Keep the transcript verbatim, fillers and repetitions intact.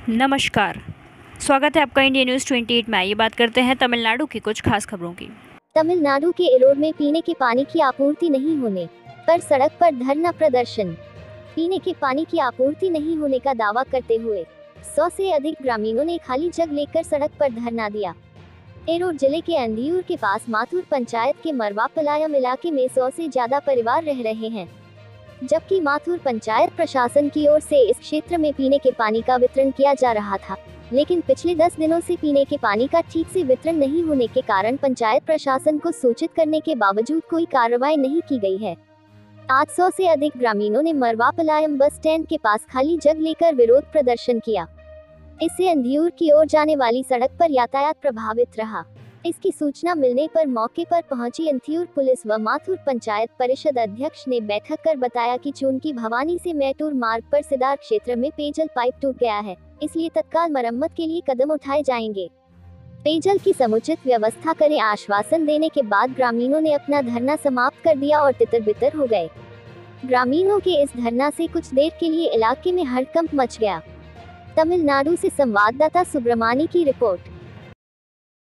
नमस्कार। स्वागत है आपका इंडिया न्यूज़ अट्ठाईस में। आइए बात करते हैं तमिलनाडु की कुछ खास खबरों की। तमिलनाडु के एरोड में पीने के पानी की आपूर्ति नहीं होने पर सड़क पर धरना प्रदर्शन। पीने के पानी की आपूर्ति नहीं होने का दावा करते हुए सौ से अधिक ग्रामीणों ने खाली जग लेकर सड़क पर धरना दिया। एरोड जिले के अंदियूर के पास माथुर पंचायत के मरवापलायम इलाके में सौ से ज्यादा परिवार रह रहे हैं, जबकि माथुर पंचायत प्रशासन की ओर से इस क्षेत्र में पीने के पानी का वितरण किया जा रहा था, लेकिन पिछले दस दिनों से पीने के पानी का ठीक से वितरण नहीं होने के कारण पंचायत प्रशासन को सूचित करने के बावजूद कोई कार्रवाई नहीं की गई है। आज सौ से अधिक ग्रामीणों ने मरवापलायम बस स्टैंड के पास खाली जग लेकर विरोध प्रदर्शन किया। इससे अंदियूर की ओर जाने वाली सड़क पर यातायात प्रभावित रहा। इसकी सूचना मिलने पर मौके पर पहुंची अंदियूर पुलिस व माथुर पंचायत परिषद अध्यक्ष ने बैठक कर बताया कि चूंकि भवानी से मैटूर मार्ग पर सिदार क्षेत्र में पेयजल पाइप टूट गया है, इसलिए तत्काल मरम्मत के लिए कदम उठाए जाएंगे। पेयजल की समुचित व्यवस्था करें आश्वासन देने के बाद ग्रामीणों ने अपना धरना समाप्त कर दिया और तितर बितर हो गए। ग्रामीणों के इस धरना से कुछ देर के लिए इलाके में हड़कंप मच गया। तमिलनाडु से संवाददाता सुब्रमानी की रिपोर्ट।